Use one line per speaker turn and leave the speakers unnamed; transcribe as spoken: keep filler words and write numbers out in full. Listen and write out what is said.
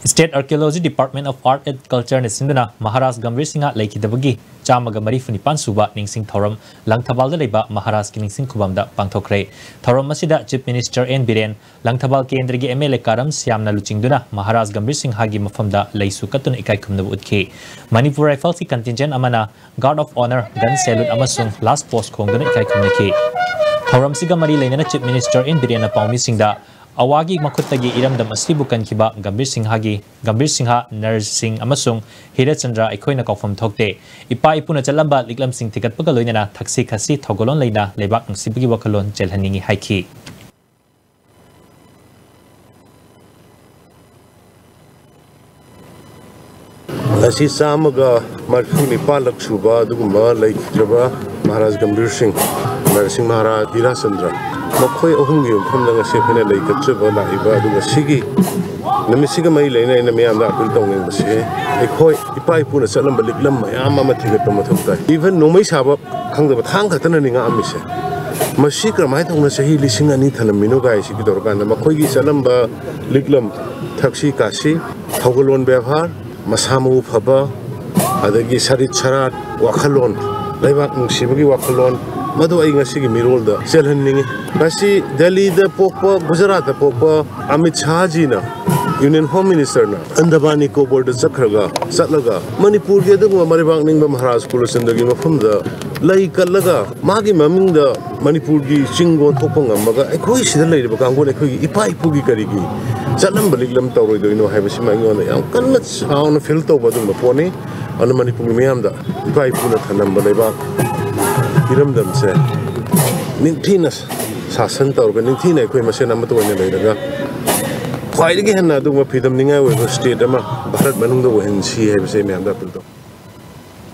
State Archaeology Department of Art and Culture Nisindana Maharaj Gambir Singha Laikidabagi Chamaga Mari Funipan Suba Ningsing Thorum Langthabal Leiba Maharaj Ningsing Kubamda phongdokkhre Thorum Masida Chief Minister N Biren Langthabal Kendrigi M L A Karam Siamna Luchingduna Maharaj Gambir Singhagi Mafamda Laisu Katun Ikai Kumna Utke Manipur Rifles Contingent Amana Guard of Honor Gun Salute Amasung Last Post Khongduna Ikai Kumnake Thorum Siga Mari Lainana Chief Minister N Biren Apawmi Singda Awagi Makutagi Iramdam Asibukan Kiba Gambir Singhagi Gambir Singha Nurse Singh Amasung Hira Chandra Ikoina Kofam Thokte Epa-epuna chatlamba liklamsing thigatpaga loinana thaksi khasi thogalon leina leibak nungsibagi wakhallon chelhaningi haiki
Asi samaga marfuni palak suba dugumba laikraba Maharaj Gambir Singh Narsing Maharaj Hira Chandra Makhoi ohungi phomna ngase phene laikachaba laiba duga sigi namisiga mai leina ina me amda apil tawning base ekhoi Epa-epuna chatlamba liklam mayam ama thigatpa mathokta even nomai saba khangda thang khatana ninga amise masi kramai tawna sahi lising ani thalamino gai sigi dorkanda makhoi gi chatlamba liklam thaksi kasi thogalon byavhar masamu phaba adagi sarit sarat wakhallon leibak nungsibagi wakhallon Madu ay ngasi mirol da chelhanningi kasi Delhi da pokpa Gujarat da pokpa Amit Shah ji na Union Home Minister na Chengadabani ko board chakraga chatlaga Manipur ge dungwa maribang ningba Maharaj Kulasindagi mafam da lai kallaga magi maming da Manipur gi chingon thopang amaga ekhoi sida leiriba kanggon ekhoi Epa-epu gi karigi chatlamba liklam tawroi doino haibasi ma ngona yam kanna sauna fil tawba dum poni anu Manipur gi miyam da Epa-epuna thanamba leibak Iramdam se Nintina Sasan Torga Nintina Equimation Amatuan Later. Quite again, I do what Pidam Ninga with the state Bharat Manunga and see have same.